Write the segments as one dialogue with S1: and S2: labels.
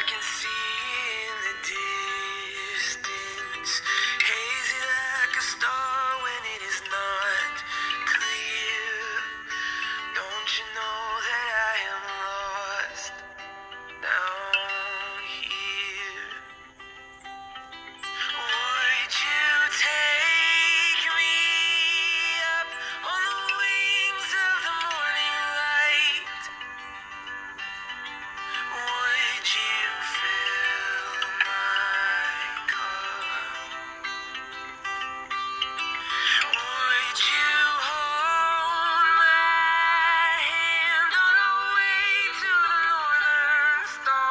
S1: can see in the distance, hazy like a star when it is not clear. Don't you know that I am lost down here? Would you take me up on the wings of the morning light? Would you fill my cup? Would you hold my hand on our way to the northern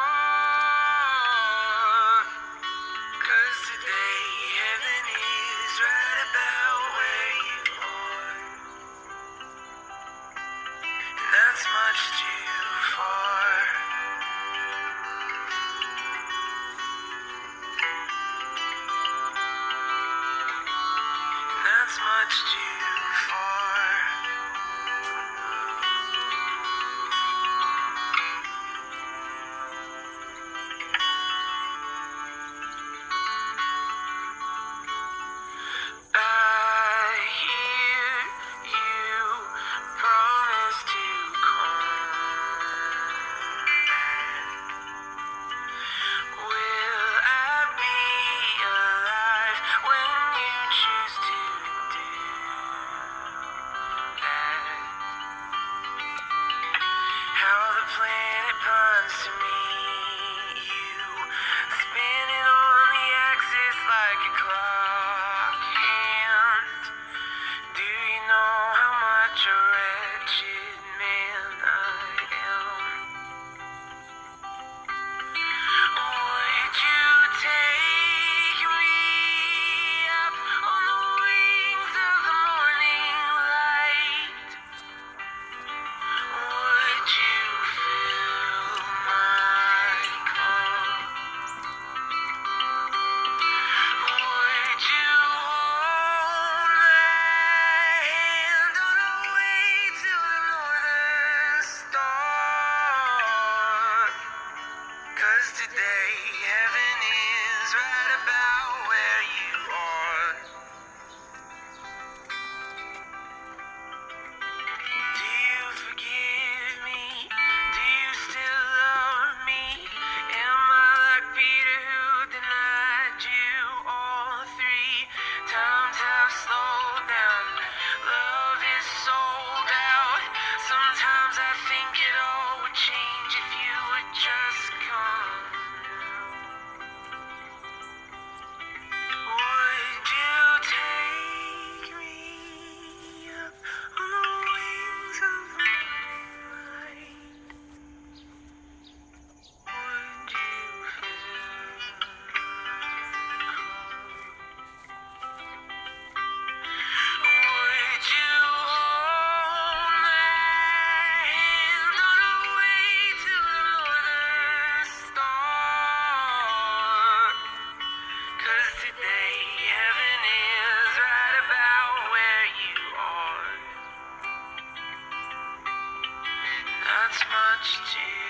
S1: star? 'Cause today heaven is right about where you are, and that's much too far. And that's much too far. I hear you promise to come back. Will I be alive when you choose to do that? How the planet pines to meet you, spinning on the axis like a clock hand. Do you know how much a wretched man I am? Would you take me up on the wings of the morning light? Would you fill my cup? Would you hold my hand on our way to the northern star? 'Cause today heaven is right about where you are. Do you forgive me? Do you still love me? Am I like Peter who denied you all 3 times? Have slowed down. Love is sold out. Sometimes I think it all would change if you would just come. Would you take me up on the wings of the night? Would you fill my cup? Would you hold my hand on our way to the northern star? 'Cause today heaven is right about where you are. That's much too